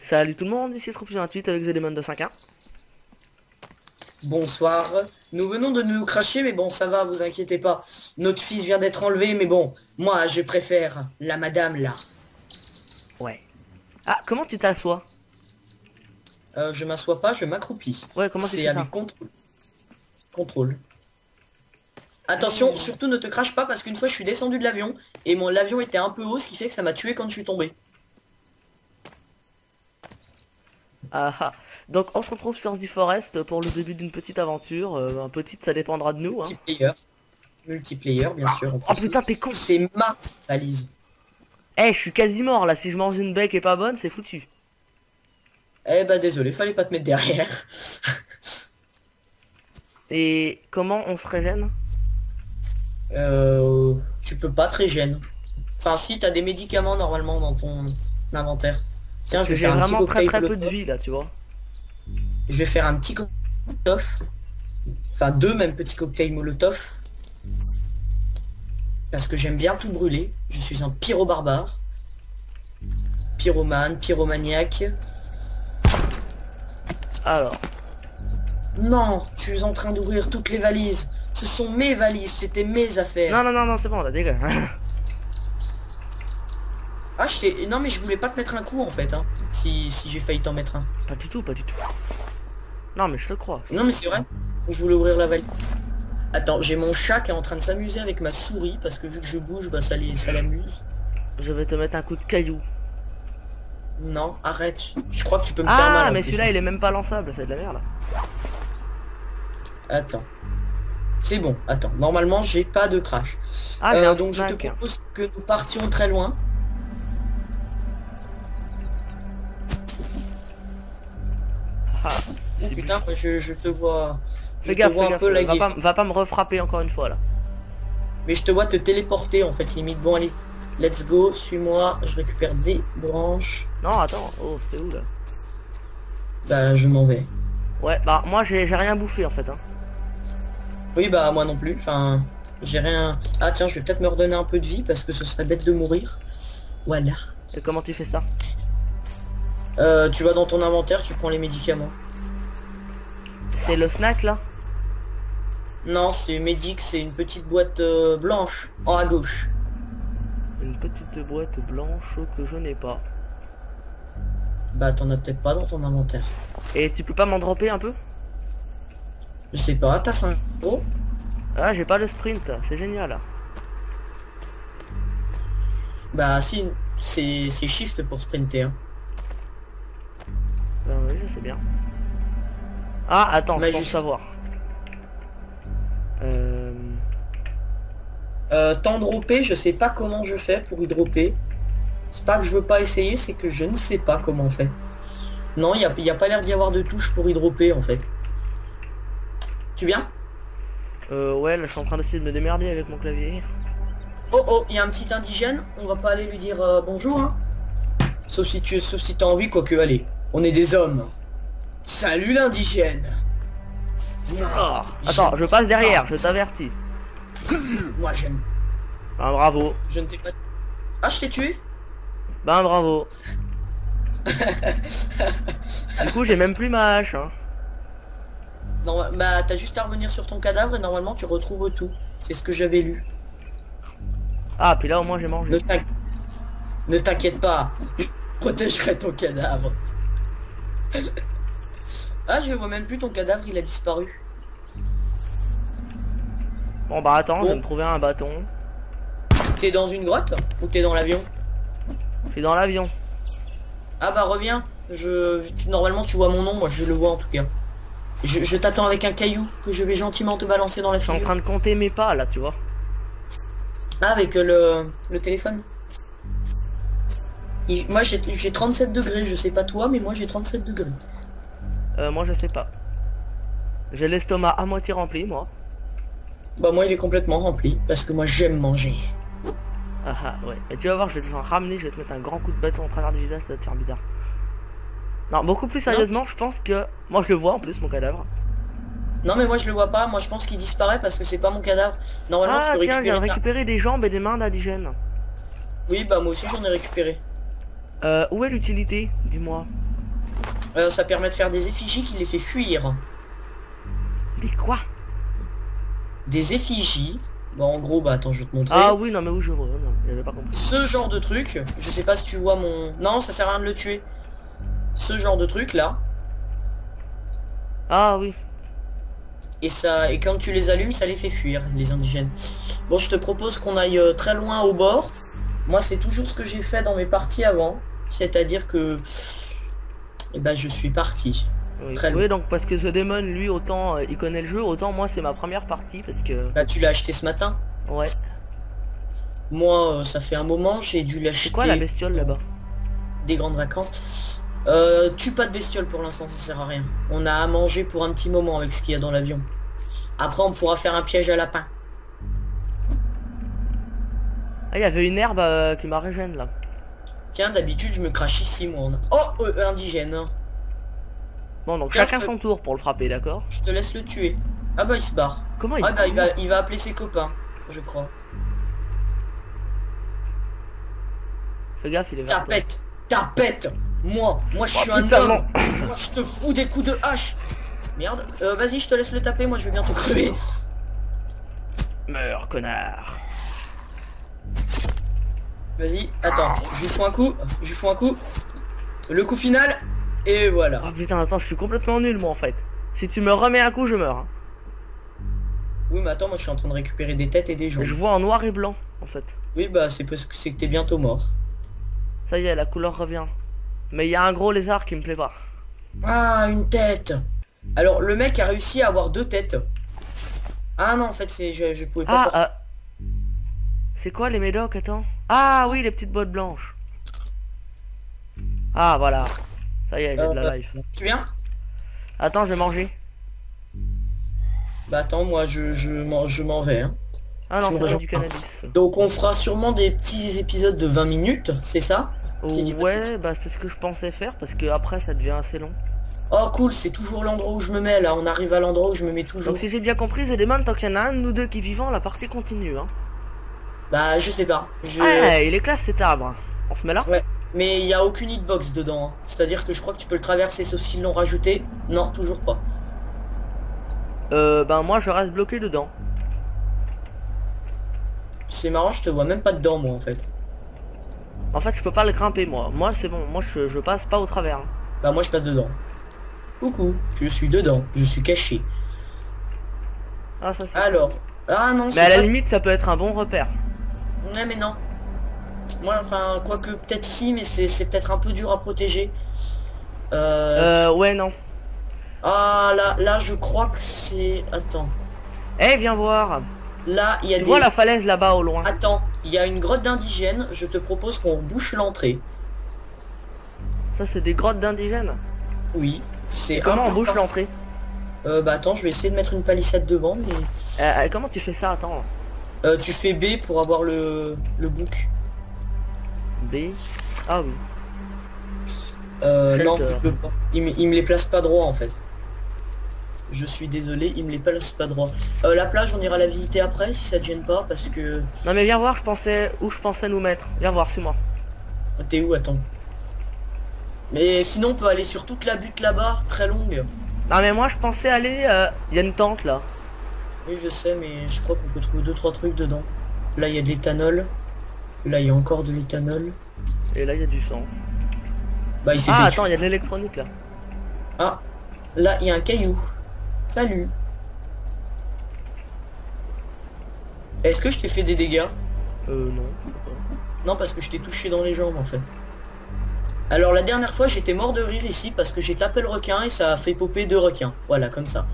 Salut tout le monde, ici Scorpion28 avec Zélémon de 5.1. Bonsoir. Nous venons de nous cracher, mais bon, ça va, vous inquiétez pas. Notre fils vient d'être enlevé, mais bon, moi, je préfère la madame, là. Ouais. Ah, comment tu t'assois? Je m'assois pas, je m'accroupis. Ouais, comment tu C'est fais ça? avec contrôle. Contrôle. Attention, surtout ne te crache pas, parce qu'une fois, je suis descendu de l'avion, et l'avion était un peu haut, ce qui fait que ça m'a tué quand je suis tombé. Ah ah. Donc on se retrouve sur The Forest pour le début d'une petite aventure. Petite, ça dépendra de nous. Hein. Multiplayer. Multiplayer, bien sûr. Oh putain, t'es con! C'est ma valise. Eh, je suis quasi mort là, si je mange une bec et pas bonne, c'est foutu. Eh bah désolé, fallait pas te mettre derrière. Et comment on se régène? Tu peux pas très gêne. Enfin si, t'as des médicaments normalement dans ton inventaire. Tiens, je vais J'ai faire un petit vraiment cocktail très peu de molotov. vie là, tu vois. Je vais faire un petit molotov. Enfin deux même petits cocktails molotov. Parce que j'aime bien tout brûler. Je suis un pyro-barbare. Pyromane, pyromaniaque. Alors, Non, tu es en train d'ouvrir toutes les valises. Ce sont mes valises, c'était mes affaires. non, c'est bon, là, dégage. Ah, non mais je voulais pas te mettre un coup en fait, hein. Si j'ai failli t'en mettre un. Pas du tout, pas du tout. Non, mais je te crois. Non mais c'est vrai. Je voulais ouvrir la valise. Attends, j'ai mon chat qui est en train de s'amuser avec ma souris parce que vu que je bouge, bah ça l'amuse. Je vais te mettre un coup de caillou. Non, arrête. Je crois que tu peux me faire mal. Ah, en mais plus, celui-là hein. il est même pas lançable, c'est de la merde. Attends. C'est bon, attends. Normalement, j'ai pas de crash. Ah, j'ai un Donc je te snack. propose que nous partions très loin. Ah, Oh putain, moi, je te vois. Je fais te gaffe, vois fais un gaffe, peu laguer. va pas me refrapper encore une fois là. Mais je te vois te téléporter en fait, limite. Bon, allez. Let's go, suis-moi. Je récupère des branches. Non, attends, oh, c'était où là? Bah, je m'en vais. Ouais, bah moi j'ai rien bouffé en fait. Hein. Oui, bah, moi non plus. Enfin, j'ai rien. Ah, tiens, je vais peut-être me redonner un peu de vie parce que ce serait bête de mourir. Voilà. Et comment tu fais ça? Tu vas dans ton inventaire, tu prends les médicaments. C'est le snack là? Non, c'est Medic, c'est une petite boîte blanche en haut à gauche. Une petite boîte blanche que je n'ai pas. Bah, t'en as peut-être pas dans ton inventaire. Et tu peux pas m'en dropper un peu? Je sais pas, t'as 5 euros? Ah, j'ai pas le sprint, c'est génial. Bah, si, c'est shift pour sprinter. Hein. Oui, je sais bien. Ah, attends, Mais je pense juste- savoir. Tant dropper, je sais pas comment je fais pour y dropper. C'est pas que je veux pas essayer, c'est que je ne sais pas comment on fait. Non, y a pas l'air d'y avoir de touche pour y dropper en fait. Tu viens? Ouais, là je suis en train d'essayer de me démerder avec mon clavier. Oh oh, il y a un petit indigène, on va pas aller lui dire bonjour hein. Sauf si t'as envie, quoique allez. On est des hommes. Salut l'indigène. Ah, attends, je passe derrière, je t'avertis. Moi j'aime. Ben bravo. Je ne t'ai pas. Ah, je t'ai tué? Ben bravo. Du coup, j'ai même plus ma hache. Hein. Non, bah t'as juste à revenir sur ton cadavre et normalement tu retrouves tout. C'est ce que j'avais lu. Ah, puis là au moins j'ai mangé. Ne t'inquiète pas, je protégerai ton cadavre. Ah, je vois même plus ton cadavre, il a disparu. Bon bah attends, je Bon. vais me trouver un bâton. T'es dans une grotte ou t'es dans l'avion? Je suis dans l'avion. Ah bah reviens. Normalement tu vois mon nom, moi je le vois en tout cas. Je t'attends avec un caillou que je vais gentiment te balancer dans la Je suis en figure. train de compter mes pas là, tu vois. Ah, avec le téléphone. Moi j'ai 37 degrés, je sais pas toi, mais moi j'ai 37 degrés. Moi je sais pas. J'ai l'estomac à moitié rempli, moi. Bah moi il est complètement rempli, parce que moi j'aime manger. Ah ah, ouais. Et tu vas voir, je vais te ramener, je vais te mettre un grand coup de bâton au travers du visage, ça va te faire bizarre. Non, beaucoup plus sérieusement, je pense que... Moi je le vois en plus, mon cadavre. Non mais moi je le vois pas, moi je pense qu'il disparaît parce que c'est pas mon cadavre. Normalement Ah tu peux tiens, je viens de récupérer. récupérer des jambes et des mains d'indigènes. Oui bah moi aussi j'en ai récupéré. Où est l'utilité? Dis-moi. Ça permet de faire des effigies qui les fait fuir. Des quoi? Des effigies. Bon, en gros, bah attends, je vais te montrer. Ah oui, non mais où je vois, non, j'avais pas compris. Ce genre de truc, je sais pas si tu vois mon... Non, ça sert à rien de le tuer. Ce genre de truc là. Ah oui. Et quand tu les allumes, ça les fait fuir, les indigènes. Bon, je te propose qu'on aille très loin au bord. Moi, c'est toujours ce que j'ai fait dans mes parties avant. C'est-à-dire que... Eh ben, je suis parti. Oui. Très Oui, loin. donc parce que The Demon, lui, autant il connaît le jeu, autant moi c'est ma première partie parce que... Bah, tu l'as acheté ce matin. Ouais. Moi, ça fait un moment, j'ai dû C'est l'acheter... quoi la bestiole là-bas? Des grandes vacances. Tue pas de bestiole pour l'instant, ça sert à rien. On a à manger pour un petit moment avec ce qu'il y a dans l'avion. Après, on pourra faire un piège à lapin. Ah, il y avait une herbe qui m'a régène là. Tiens, d'habitude, je me crache ici, moi. Oh, indigène. Bon, donc Tiens, chacun son tour pour le frapper, d'accord? Je te laisse le tuer. Ah bah, il se barre. Comment il Ah se bah, barre il va appeler ses copains, je crois. Fais gaffe, il est vers toi. Tapette, tapette. Moi, je suis un putain, homme. non. Moi, je te fous des coups de hache. Merde. Vas-y, je te laisse le taper. Moi, je vais bientôt crever. Meurs, connard. Vas-y, attends. Je lui fous un coup. Je lui fous un coup. Le coup final. Et voilà. Oh putain, attends, je suis complètement nul moi en fait. Si tu me remets un coup, je meurs. Hein. Oui, mais attends, moi, je suis en train de récupérer des têtes et des jambes. Je vois en noir et blanc en fait. Oui, bah, c'est parce que c'est que t'es bientôt mort. Ça y est, la couleur revient. Mais il y a un gros lézard qui me plaît pas. Ah, une tête. Alors, le mec a réussi à avoir 2 têtes. Ah non, en fait, je pouvais pas... Ah, c'est quoi les médocs, attends? Ah oui, les petites bottes blanches. Ah voilà. Ça y est, j'ai de la life. Tu viens? Attends, je vais manger. Bah attends, moi je m'en vais. Hein. Ah non, Tu me c'est rejoins. du cannabis. Donc on fera sûrement des petits épisodes de 20 minutes, c'est ça? Ouais, bah c'est ce que je pensais faire parce que après ça devient assez long. Oh cool, c'est toujours l'endroit où je me mets là, on arrive à l'endroit où je me mets toujours. Donc si j'ai bien compris, The Demon, tant qu'il y en a un de nous deux qui est vivant, la partie continue. Hein. Bah je sais pas. Ah, il est classe cet arbre. On se met là? Ouais, mais il n'y a aucune hitbox dedans. Hein. C'est-à-dire que je crois que tu peux le traverser sauf s'ils l'ont rajouté. Non, toujours pas. Ben moi je reste bloqué dedans. C'est marrant, je te vois même pas dedans moi en fait. En fait je peux pas le grimper moi. Moi c'est bon, moi je passe pas au travers. Hein. Bah moi je passe dedans. Coucou, je suis dedans, je suis caché. Ah ça c'est... Alors, ah non, Mais à la pas... limite ça peut être un bon repère. Ouais mais non. Moi enfin, quoique peut-être si, mais c'est peut-être un peu dur à protéger. Ouais non. Ah là je crois que c'est... Attends. Eh viens voir. Là il y a Tu des... vois la falaise là-bas au loin? Attends, il y a une grotte d'indigènes, je te propose qu'on bouche l'entrée. Ça c'est des grottes d'indigènes. Oui, c'est... Comment on bouche l'entrée? Bah attends, je vais essayer de mettre une palissade devant, mais... Comment tu fais ça? Attends. tu fais B pour avoir le book. B. Ah oui. Non, je peux pas. Il me les place pas droit en fait. Je suis désolé, il me les place pas droit. La plage, on ira la visiter après si ça te gêne pas parce que... Non mais viens voir, je pensais où je pensais nous mettre. Viens voir, suis-moi. T'es où? Attends. Mais sinon on peut aller sur toute la butte là-bas, très longue. Non mais moi je pensais aller... Il y a une tente là. Oui je sais, mais je crois qu'on peut trouver 2-3 trucs dedans. Là il y a de l'éthanol. Là il y a encore de l'éthanol. Et là il y a du sang. Bah il s'est Ah fait attends, tuer. il y a de l'électronique là. Ah, là il y a un caillou. Salut. Est-ce que je t'ai fait des dégâts? Non. Je sais pas. Non, parce que je t'ai touché dans les jambes en fait. Alors la dernière fois j'étais mort de rire ici parce que j'ai tapé le requin et ça a fait popper 2 requins. Voilà, comme ça.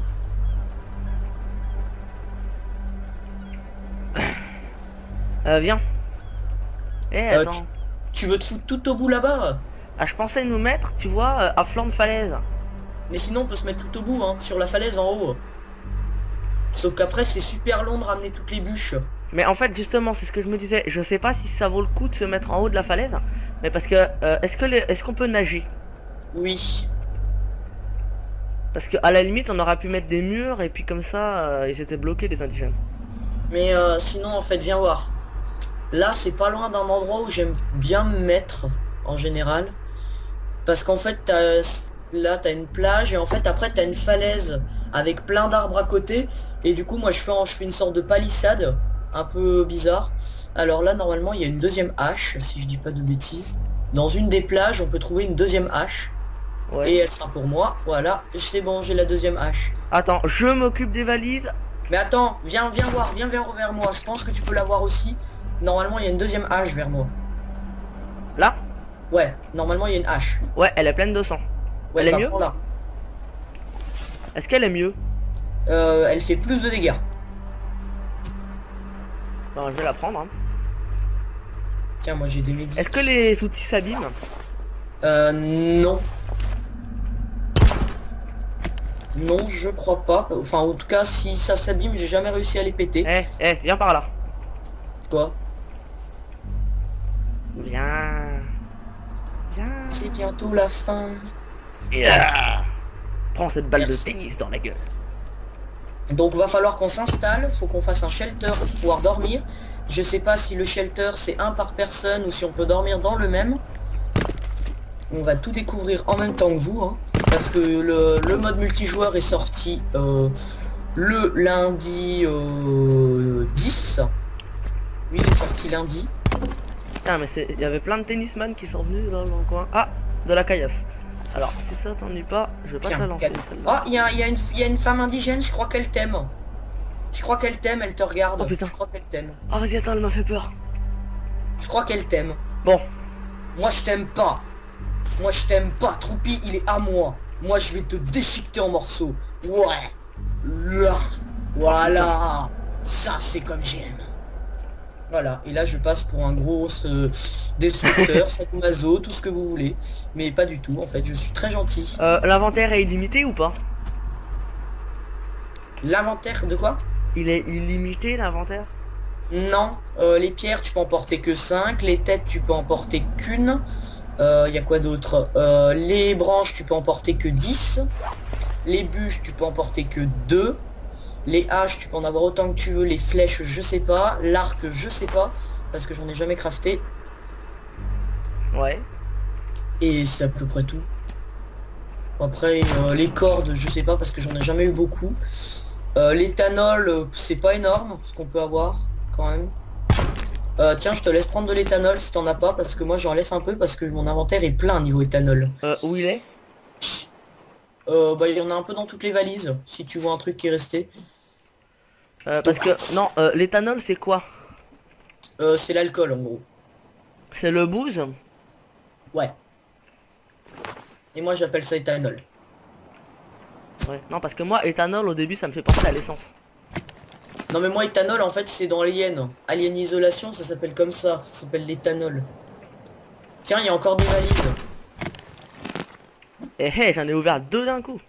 Viens. Eh attends. Tu veux te foutre tout au bout là-bas? Ah je pensais nous mettre, tu vois, à flanc de falaise. Mais sinon on peut se mettre tout au bout, hein, sur la falaise en haut. Sauf qu'après c'est super long de ramener toutes les bûches. Mais en fait justement c'est ce que je me disais. Je sais pas si ça vaut le coup de se mettre en haut de la falaise. Mais parce que est-ce qu'on peut nager? Oui. Parce que à la limite on aurait pu mettre des murs et puis comme ça ils étaient bloqués les indigènes. Mais sinon en fait viens voir. Là c'est pas loin d'un endroit où j'aime bien me mettre en général. Parce qu'en fait là t'as une plage et en fait après t'as une falaise avec plein d'arbres à côté et du coup moi je fais une sorte de palissade un peu bizarre. Alors là normalement il y a une deuxième hache si je dis pas de bêtises. Dans une des plages on peut trouver une deuxième hache Ouais. et elle sera pour moi. Voilà, c'est bon, j'ai la deuxième hache. Attends, je m'occupe des valises. Mais attends, viens voir, viens vers moi. Je pense que tu peux la voir aussi. Normalement il y a une deuxième hache vers moi. Là? Ouais, normalement il y a une hache. Ouais, elle est pleine de sang. Ouais, Elle est bah, mieux? prends-la. Est-ce qu'elle est mieux? Elle fait plus de dégâts. Non, je vais la prendre. Hein. Tiens, moi j'ai des médis. Est-ce que les outils s'abîment? Non. Non, je crois pas. Enfin, en tout cas, si ça s'abîme, j'ai jamais réussi à les péter. Viens par là. Quoi? Viens. Viens. C'est bientôt la fin. Yeah. Prends cette balle Merci. de tennis dans la gueule. Donc va falloir qu'on s'installe, faut qu'on fasse un shelter pour pouvoir dormir. Je sais pas si le shelter c'est un par personne ou si on peut dormir dans le même. On va tout découvrir en même temps que vous, hein, parce que le mode multijoueur est sorti le lundi 10. Lui il est sorti lundi. Putain, mais il y avait plein de tennisman qui sont venus là dans le coin. Ah, de la caillasse. Alors, si ça t'ennuie pas, je vais pas te la lancer celle-là. Oh, il y a une femme indigène, je crois qu'elle t'aime. Je crois qu'elle t'aime, elle te regarde. Oh, putain. Je crois qu'elle t'aime. Oh, vas-y, attends, elle m'a fait peur. Je crois qu'elle t'aime. Bon, Moi je t'aime pas. Moi je t'aime pas. Troupi, il est à moi. Moi je vais te déchiqueter en morceaux. Ouais. Là. Voilà. Ça c'est comme j'aime. Voilà. Et là je passe pour un gros destructeur, sadomaso, tout ce que vous voulez. Mais pas du tout en fait. Je suis très gentil. l'inventaire est illimité ou pas? L'inventaire de quoi? Il est illimité l'inventaire? Non. Les pierres tu peux en porter que 5. Les têtes tu peux en porter qu'une. Y a quoi d'autre? Les branches tu peux en porter que 10. Les bûches tu peux en porter que 2. Les haches tu peux en avoir autant que tu veux. Les flèches je sais pas. L'arc je sais pas parce que j'en ai jamais crafté. Ouais. Et c'est à peu près tout. Après les cordes je sais pas parce que j'en ai jamais eu beaucoup. L'éthanol c'est pas énorme ce qu'on peut avoir quand même. Tiens, je te laisse prendre de l'éthanol si t'en as pas, parce que moi j'en laisse un peu parce que mon inventaire est plein niveau éthanol. Où il est? Bah il y en a un peu dans toutes les valises, si tu vois un truc qui est resté. Parce que, non, l'éthanol c'est quoi? C'est l'alcool en gros. C'est le booze? Ouais. Et moi j'appelle ça éthanol. Ouais, non, parce que moi, éthanol au début ça me fait penser à l'essence. Non mais moi éthanol en fait c'est dans Alien. Alien Isolation ça s'appelle comme ça s'appelle l'éthanol. Tiens, il y a encore des valises. Eh, j'en ai ouvert 2 d'un coup.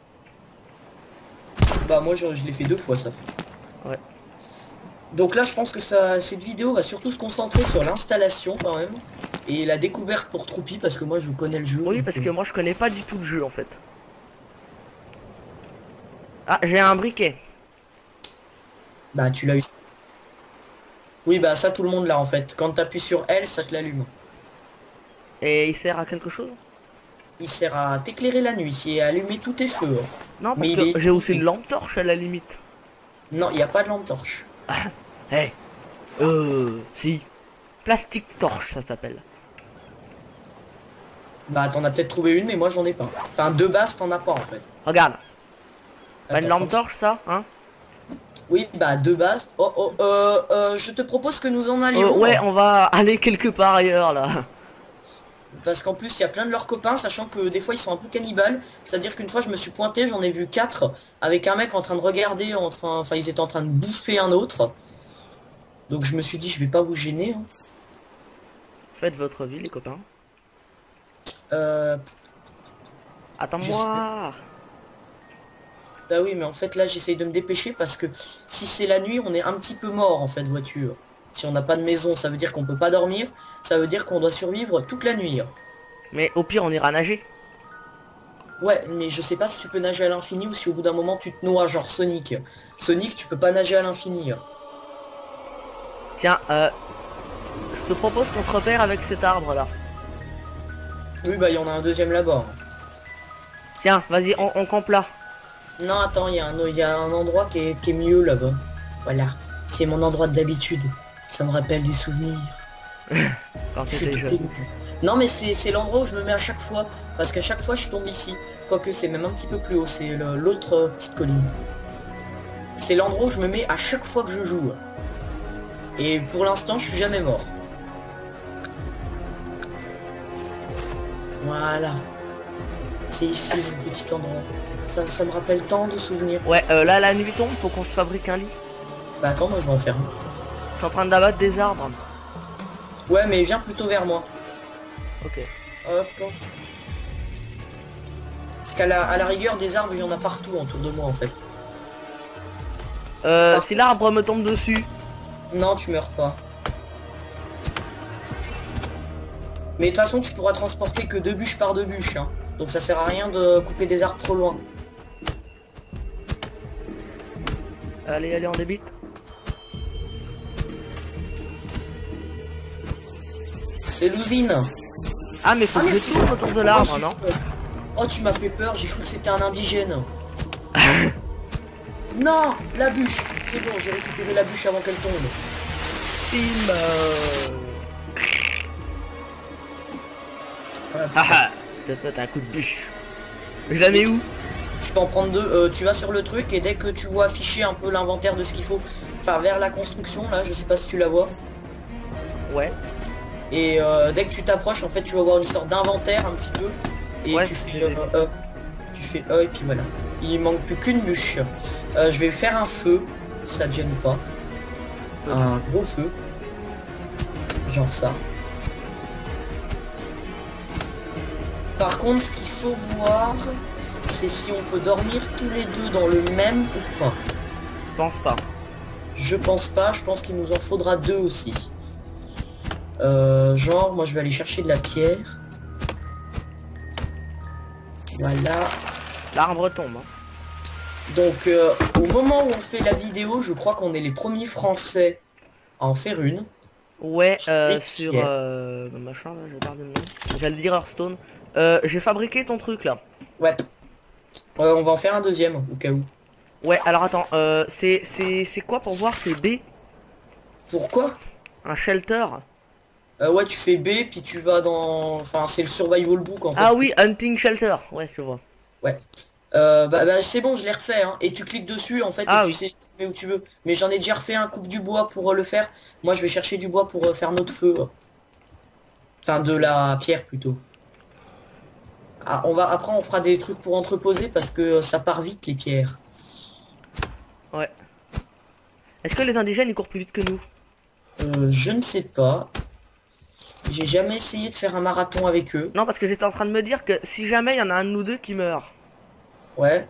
Bah moi je l'ai fait 2 fois ça. Ouais. Donc là je pense que cette vidéo va surtout se concentrer sur l'installation quand même. Et la découverte pour Troupi parce que moi je connais le jeu. Oui, parce que moi je connais pas du tout le jeu en fait. Ah, j'ai un briquet. Bah tu l'as eu. Oui bah ça tout le monde l'a en fait. Quand t'appuies sur L ça te l'allume. Et il sert à quelque chose? Il sert à t'éclairer la nuit et à allumer tous tes feux. Hein. Non, parce Mais que j'ai aussi une lampe torche à la limite. Non, il n'y a pas de lampe torche. Ah, hey. Si. Plastique torche ça s'appelle. Bah t'en as peut-être trouvé une mais moi j'en ai pas. Enfin de base t'en as pas en fait. Regarde. Bah, une Attends, lampe torche ça, hein? Oui bah de base. Je te propose que nous en allions. Ouais, on va aller quelque part ailleurs là. Parce qu'en plus il y a plein de leurs copains, sachant que des fois ils sont un peu cannibales. C'est-à-dire qu'une fois je me suis pointé, j'en ai vu 4 avec un mec en train de regarder, enfin ils étaient en train de bouffer un autre. Donc je me suis dit je vais pas vous gêner. Hein. Faites votre vie les copains. Je Attends-moi. Bah oui mais en fait là j'essaye de me dépêcher parce que si c'est la nuit on est un petit peu mort en fait voiture. Si on n'a pas de maison ça veut dire qu'on peut pas dormir, ça veut dire qu'on doit survivre toute la nuit. Mais au pire on ira nager. Ouais mais je sais pas si tu peux nager à l'infini ou si au bout d'un moment tu te noies genre Sonic. Sonic tu peux pas nager à l'infini. Tiens, je te propose qu'on se repère avec cet arbre là. Oui bah il y en a un deuxième là-bas. Tiens, vas-y, on campe là. Non, attends, il y a un endroit qui est mieux là-bas. Voilà. C'est mon endroit d'habitude. Ça me rappelle des souvenirs. Quand Je suis t'étais tout jeune. ému. Non, mais c'est l'endroit où je me mets à chaque fois. Parce qu'à chaque fois, je tombe ici. Quoique c'est même un petit peu plus haut. C'est l'autre petite colline. C'est l'endroit où je me mets à chaque fois que je joue. Et pour l'instant, je suis jamais mort. Voilà. C'est ici le petit endroit. Ça me rappelle tant de souvenirs. Ouais, là la nuit tombe, faut qu'on se fabrique un lit. Bah attends, moi je vais en faire un. Je suis en train d'abattre des arbres. Ouais, mais viens plutôt vers moi. Ok. Hop. Parce qu'à la rigueur des arbres, il y en a partout autour de moi en fait. Si l'arbre me tombe dessus. Non, tu meurs pas. Mais de toute façon, tu pourras transporter que 2 bûches par 2 bûches. Hein. Donc ça sert à rien de couper des arbres trop loin. Allez, allez, on débite. C'est l'usine. Ah, mais faut Ah, que mais je tourne autour de l'arbre, non? Oh, tu m'as fait peur, j'ai cru que c'était un indigène. Non, la bûche. C'est bon, j'ai récupéré la bûche avant qu'elle tombe. Tim. Ouais. Haha, je vais te mettre un coup de bûche. Je la mets où? Tu peux en prendre 2. Tu vas sur le truc et dès que tu vois afficher un peu l'inventaire de ce qu'il faut, enfin vers la construction là, je sais pas si tu la vois. Ouais. Et dès que tu t'approches, en fait, tu vas voir une sorte d'inventaire un petit peu. Et Ouais, tu fais et puis voilà. Il manque plus qu'une bûche. Je vais faire un feu, si ça te gêne pas. Un gros feu. Genre ça. Par contre, ce qu'il faut voir, c'est si on peut dormir tous les deux dans le même ou pas. Je pense pas. Je pense pas, je pense qu'il nous en faudra 2 aussi. Genre, moi je vais aller chercher de la pierre. Voilà. L'arbre tombe. Hein. Donc, au moment où on fait la vidéo, je crois qu'on est les premiers Français à en faire une. Ouais, Et sur fier. machin là, j'ai perdu le nom. J'allais dire Hearthstone. J'ai fabriqué ton truc là. Ouais. On va en faire un deuxième, au cas où. Ouais, alors attends, c'est quoi pour voir? C'est B, Pourquoi? un shelter. Ouais, tu fais B, puis tu vas dans... Enfin, c'est le survival book, en fait. Ah oui, hunting shelter. Ouais, je vois. Ouais. C'est bon, je l'ai refait, hein. Et tu cliques dessus, en fait, Ah et tu oui. sais, tu mets où tu veux. Mais j'en ai déjà refait un, coupe du bois pour le faire. Moi, je vais chercher du bois pour faire notre feu. Enfin, de la pierre, plutôt. Ah, après, on fera des trucs pour entreposer, parce que ça part vite, les pierres. Ouais. Est-ce que les indigènes ils courent plus vite que nous? Je ne sais pas. J'ai jamais essayé de faire un marathon avec eux. Non, parce que j'étais en train de me dire que si jamais il y en a un de nous deux qui meurt. Ouais.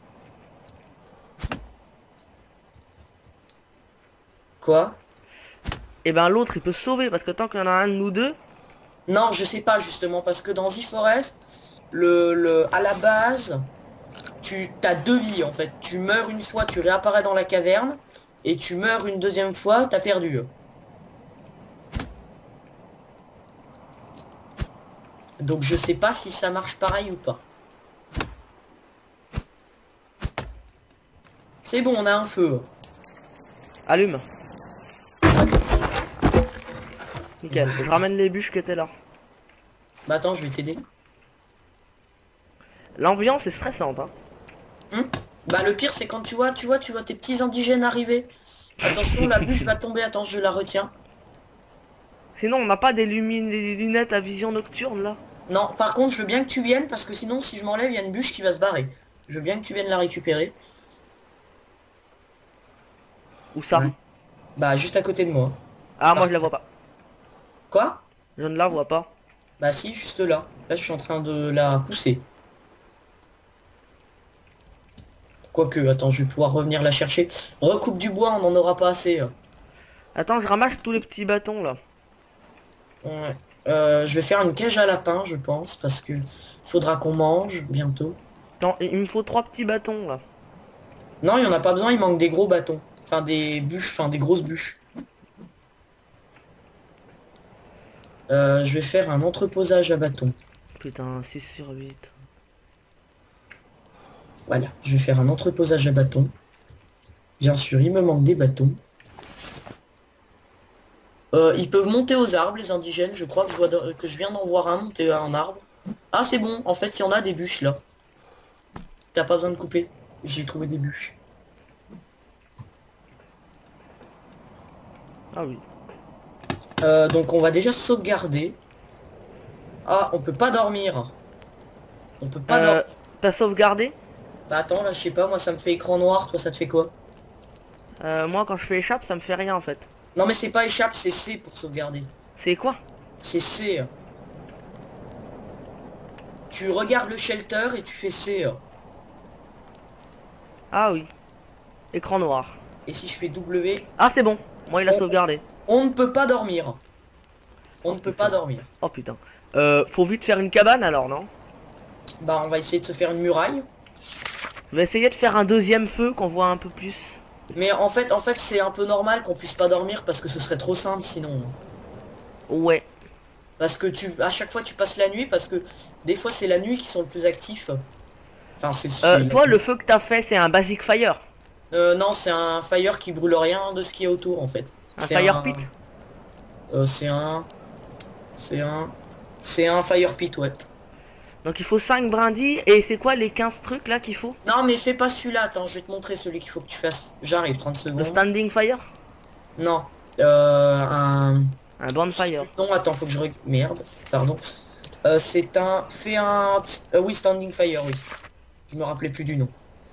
Quoi? Et ben l'autre il peut se sauver parce que tant qu'il y en a un de nous deux. Non, je sais pas justement, parce que dans The Forest, à la base, tu as 2 vies en fait. Tu meurs une fois, tu réapparais dans la caverne, et tu meurs une deuxième fois, t'as perdu. Donc je sais pas si ça marche pareil ou pas. C'est bon, on a un feu. Allume. Nickel. Je ramène les bûches qui étaient là. Bah attends, je vais t'aider. L'ambiance est stressante, hein. Bah le pire c'est quand tu vois tes petits indigènes arriver. Attention, la bûche va tomber, attends, je la retiens. Sinon on n'a pas des lunettes à vision nocturne là. Non, par contre, je veux bien que tu viennes, parce que sinon, si je m'enlève, il y a une bûche qui va se barrer. Je veux bien que tu viennes la récupérer. Où ça? Ouais. Bah, juste à côté de moi. Ah moi je la vois pas. Quoi? Je ne la vois pas. Bah si, juste là. Là, je suis en train de la pousser. Quoique, attends, je vais pouvoir revenir la chercher. Recoupe du bois, on n'en aura pas assez. Attends, je ramasse tous les petits bâtons là. Ouais. Je vais faire une cage à lapin, je pense, parce que faudra qu'on mange bientôt. Attends, il me faut 3 petits bâtons là. Non, il n'y en a pas besoin, il manque des gros bâtons. Enfin, des bûches, enfin, des grosses bûches. Je vais faire un entreposage à bâtons. Putain, 6 sur 8. Voilà, je vais faire un entreposage à bâtons. Bien sûr, il me manque des bâtons. Ils peuvent monter aux arbres, les indigènes. Je crois que que je viens d'en voir un monter à un arbre. Ah, c'est bon. En fait, il y en a des bûches, là. T'as pas besoin de couper. J'ai trouvé des bûches. Ah oui. Donc, on va déjà sauvegarder. Ah, on peut pas dormir. On peut pas dormir. T'as sauvegardé? Bah attends, là, je sais pas. Moi, ça me fait écran noir. Toi, ça te fait quoi? Moi quand je fais échappe, ça me fait rien en fait. Non, mais c'est pas échappe, c'est C pour sauvegarder. C'est quoi? C'est C. Tu regardes le shelter et tu fais C. Ah oui. Écran noir. Et si je fais W, Ah c'est bon. Moi il a Oh. sauvegardé. on ne peut pas dormir. On ne peut pas dormir. Oh putain. Faut vite faire une cabane alors, non? Bah, on va essayer de se faire une muraille. Je vais essayer de faire un deuxième feu qu'on voit un peu plus. Mais en fait, c'est un peu normal qu'on puisse pas dormir parce que ce serait trop simple sinon. Ouais. Parce que à chaque fois tu passes la nuit parce que des fois c'est la nuit qui sont le plus actifs. Enfin, Toi le feu que t'as fait c'est un basic fire? Non, c'est un fire qui brûle rien de ce qu'il y a autour en fait. Un fire pit? C'est un fire pit, ouais. Donc il faut 5 brindilles et c'est quoi les 15 trucs là qu'il faut? Non mais fais pas celui-là, attends, je vais te montrer celui qu'il faut que tu fasses. J'arrive, 30 Le secondes. standing fire? Non, Un bonfire. Non, attends, faut que je... Merde, pardon. C'est un... Fais un... oui, standing fire, oui. Je me rappelais plus du nom.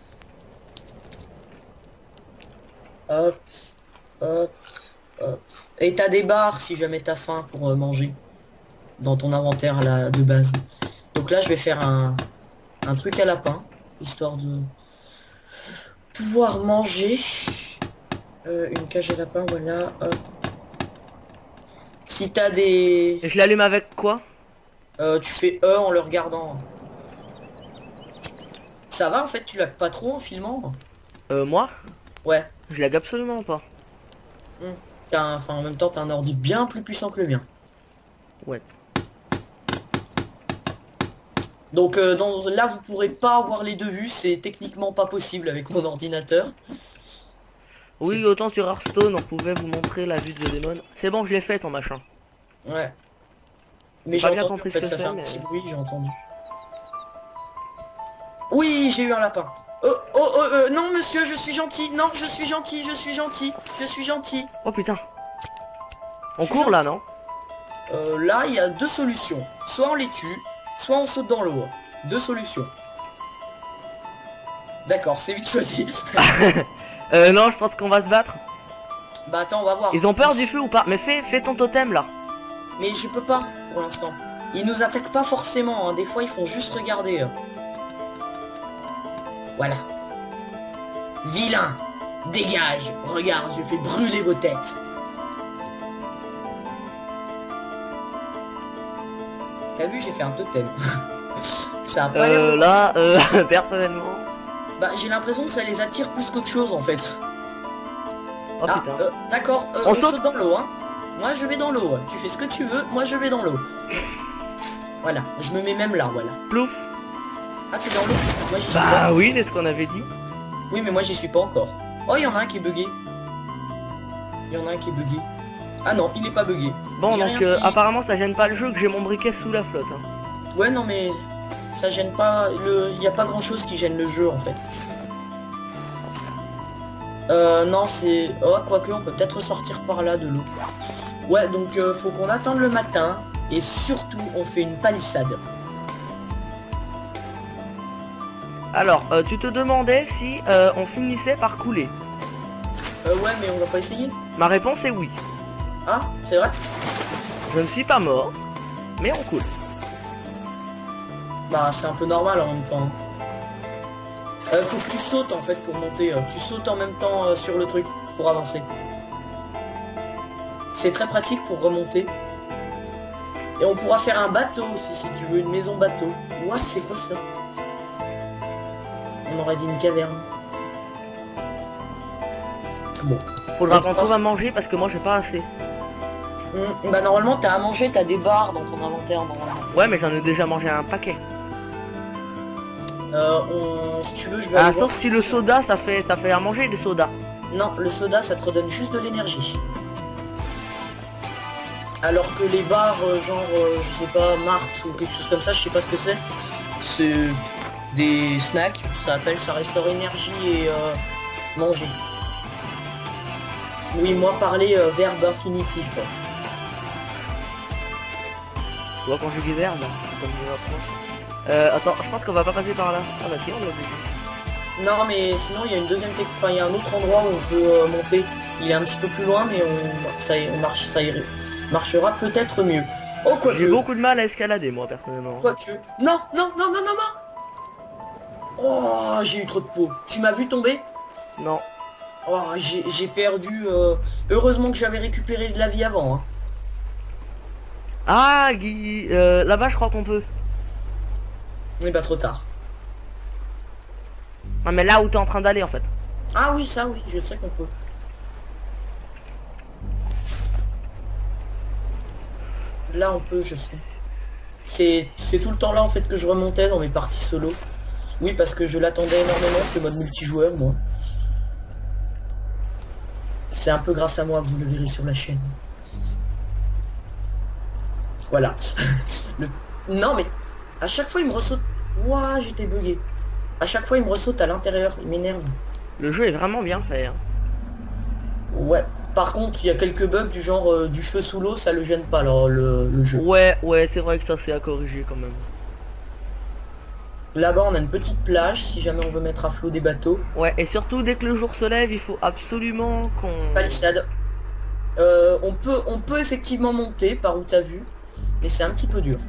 Hop, hop, hop. Et t'as des barres si jamais t'as faim pour manger. Dans ton inventaire là, de base. Donc là, je vais faire un truc à lapin. Histoire de pouvoir manger. Une cage à lapin, voilà. Hop. Si t'as des... Et je l'allume avec quoi? tu fais E en le regardant. Ça va en fait, tu lags pas trop en filmant? Moi? Ouais. Je lag absolument pas. Enfin, en même temps, t'as un ordi bien plus puissant que le mien. Ouais. Donc là, vous pourrez pas avoir les deux vues. C'est techniquement pas possible avec mon ordinateur. Oui, autant sur Hearthstone, on pouvait vous montrer la vue de démon. C'est bon, je l'ai fait ton machin. Ouais. Mais J'ai j'ai pas bien entendu, compris en fait, ce ça que fait c'est, un mais- petit bruit, j'ai entendu. Oui, j'ai eu un lapin. Non, monsieur, je suis gentil. Non, je suis gentil, je suis gentil. Je suis gentil. Oh putain. On Je suis court là, gentil. non? Là, il y a deux solutions. Soit on les tue, soit on saute dans l'eau. Deux solutions. D'accord, c'est vite choisi. Non, je pense qu'on va se battre. Bah attends, on va voir. Ils ont peur du feu ou pas? Mais fais ton totem là. Mais je peux pas, pour l'instant. Ils nous attaquent pas forcément, hein. Des fois, ils font juste regarder. Voilà. Vilain, dégage. Regarde, je fais brûler vos têtes. T'as vu, j'ai fait un totem. Ça a pas l'air de... Là, personnellement. Bah, j'ai l'impression que ça les attire plus qu'autre chose, en fait. Oh Ah, putain. d'accord, On on saute saute dans l'eau, hein. Moi, je vais dans l'eau. Tu fais ce que tu veux, moi, je vais dans l'eau. Voilà, je me mets même là, voilà. Plouf. Ah, t'es dans l'eau? Moi, j'y suis pas. Bah oui, c'est ce qu'on avait dit. Oui, mais moi, j'y suis pas encore. Oh, il y en a un qui est bugué. Il y en a un qui est bugué. Ah non, il est pas bugué. Bon, J'ai donc rien dit. apparemment ça gêne pas le jeu que j'ai mon briquet sous la flotte. Hein. Ouais, non, mais ça gêne pas. Il y a pas grand chose qui gêne le jeu, en fait. Non, c'est... Oh, quoique, on peut peut-être ressortir par là de l'eau. Ouais, donc faut qu'on attende le matin. Et surtout, on fait une palissade. Alors, tu te demandais si on finissait par couler. Ouais, mais on va pas essayer. Ma réponse est oui. Ah, c'est vrai? Je ne suis pas mort, mais on coule. Bah, c'est un peu normal en même temps. Faut que tu sautes en fait pour monter. Tu sautes en même temps sur le truc pour avancer. C'est très pratique pour remonter. Et on pourra faire un bateau aussi si tu veux, une maison bateau. What, c'est quoi ça? On aurait dit une caverne. Bon. Faudra qu'on trouve à manger parce que moi j'ai pas assez. Bah normalement t'as à manger, t'as des barres dans ton inventaire normalement. Ouais, mais j'en ai déjà mangé un paquet. Si tu veux, je vais Ah, aller voir sauf si le soda, ça fait à manger des sodas. Non, le soda, ça te redonne juste de l'énergie. Alors que les bars, je sais pas, Mars ou quelque chose comme ça, je sais pas ce que c'est. C'est des snacks, ça restaure énergie et manger. Oui, moi parler verbe infinitif. Tu vois, conjuguer verbe, comme je attends, je pense qu'on va pas passer par là. Ah bah si, on est obligé. Non, mais sinon, il y a une deuxième enfin, il y a un autre endroit où on peut monter. Il est un petit peu plus loin, mais ça marchera peut-être mieux. Oh, quoi J'ai que... beaucoup de mal à escalader, moi, personnellement. Quoique... Non, non, non, non, non, non. Oh, j'ai eu trop de peau. Tu m'as vu tomber? Non. Oh, j'ai perdu... Heureusement que j'avais récupéré de la vie avant. Hein. Ah, Guy, là-bas, je crois qu'on peut. Mais bah, trop tard. Ah, mais là où t'es en train d'aller, en fait. Ah oui, ça, oui, je sais qu'on peut. Là, on peut, je sais. C'est tout le temps là, en fait, que je remontais dans mes parties solo. Oui, parce que je l'attendais énormément, ce mode multijoueur, moi. C'est un peu grâce à moi que vous le verrez sur la chaîne. Voilà. Non, mais à chaque fois, il me ressaute. Ouah, j'étais bugué. À chaque fois, il me ressaute à l'intérieur. Il m'énerve. Le jeu est vraiment bien fait. Hein. Ouais. Par contre, il y a quelques bugs du genre du feu sous l'eau, ça le gêne pas, alors, le jeu. Ouais, c'est vrai que ça, c'est à corriger, quand même. Là-bas, on a une petite plage, si jamais on veut mettre à flot des bateaux. Ouais, et surtout, dès que le jour se lève, il faut absolument qu'on... Palissade. On peut effectivement monter par où t'as vu, mais c'est un petit peu dur.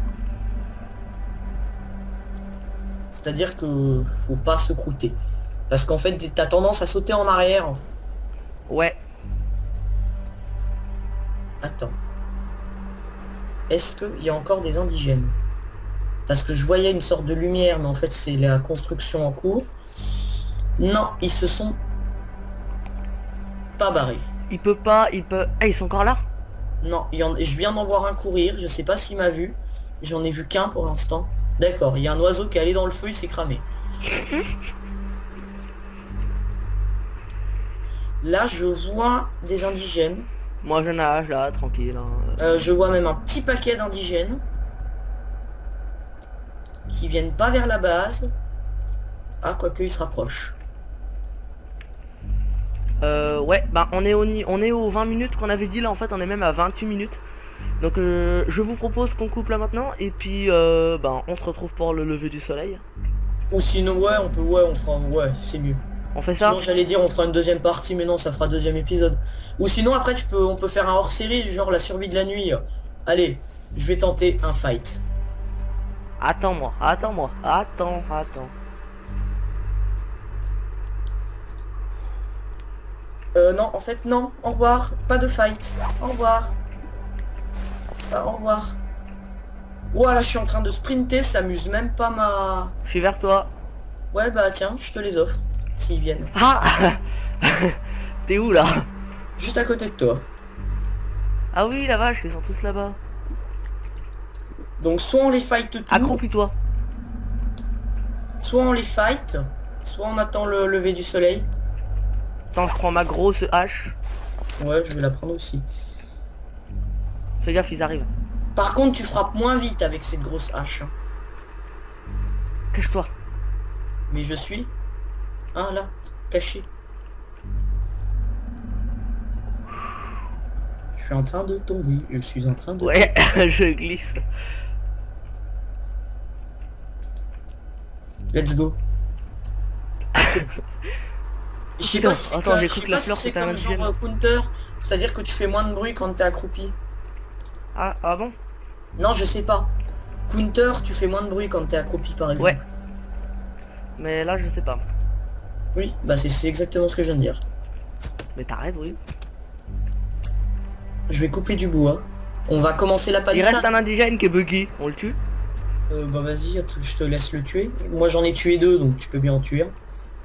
C'est-à-dire que faut pas se croûter. Parce qu'en fait, t'as tendance à sauter en arrière. Ouais. Attends. Est-ce qu'il y a encore des indigènes? Parce que je voyais une sorte de lumière, mais en fait, c'est la construction en cours. Non, ils se sont pas barrés. Il peut pas, Ah, ils sont encore là? Non, je viens d'en voir un courir, je sais pas s'il m'a vu. J'en ai vu qu'un pour l'instant. D'accord, il y a un oiseau qui est allé dans le feu, il s'est cramé. Là, je vois des indigènes. Moi, je nage là, tranquille. Hein. Je vois même un petit paquet d'indigènes. Qui viennent pas vers la base. Ah, quoique, ils se rapprochent. Ouais, bah on est aux 20 minutes qu'on avait dit là, en fait, on est même à 28 minutes. Donc je vous propose qu'on coupe là maintenant et puis bah, on se retrouve pour le lever du soleil. Ou sinon ouais on peut on fera c'est mieux. On fait ça. Sinon j'allais dire on fera une deuxième partie mais non ça fera deuxième épisode. Ou sinon après on peut faire un hors-série genre la survie de la nuit. Allez, je vais tenter un fight. Attends. Non en fait non, au revoir, pas de fight. Au revoir. Au revoir. Voilà, je suis en train de sprinter, ça amuse même pas ma... Je suis vers toi. Ouais, bah tiens, je te les offre, s'ils viennent. Ah. T'es où là? Juste à côté de toi. Ah oui, la vache, ils sont tous là-bas. Donc soit on les fight tout, accroupis-toi. Soit on les fight, soit on attend le lever du soleil. Attends, je prends ma grosse hache. Ouais, je vais la prendre aussi. Fais gaffe, ils arrivent. Par contre, tu frappes moins vite avec cette grosse hache. Cache-toi. Mais je suis... Ah là, caché. Je suis en train de tomber. Je suis en train de... Ouais, je glisse. Let's go. Je sais pas si attends, j'ai cru que la fleur c'est c'était un comme genre counter, c'est-à-dire que tu fais moins de bruit quand t'es accroupi. Ah bon? Non, je sais pas. Counter, tu fais moins de bruit quand t'es accroupi par exemple. Ouais. Mais là, je sais pas. Oui, bah c'est exactement ce que je viens de dire. Mais t'arrêtes, oui. Je vais couper du bois. On va commencer la Il palissade. reste un indigène qui est bugué, on le tue? Bah vas-y, je te laisse le tuer. Moi j'en ai tué deux, donc tu peux bien en tuer un.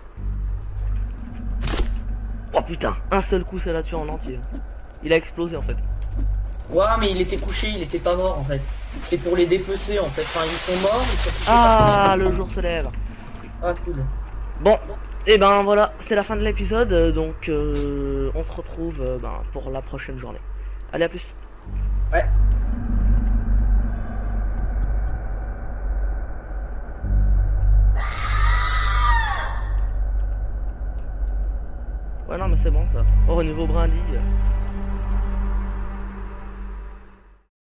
Oh putain, un seul coup ça l'a tué en entier. Il a explosé en fait. Ouais, mais il était couché, il était pas mort en fait. C'est pour les dépecer en fait. Enfin, ils sont morts, ils sont couchés Ah, par terre. le jour se lève. Ah, cool. Bon, et ben voilà, c'est la fin de l'épisode, donc on se retrouve ben, pour la prochaine journée. Allez, à plus. Ouais. Ouais, non, mais c'est bon, ça. Oh, au niveau brindille.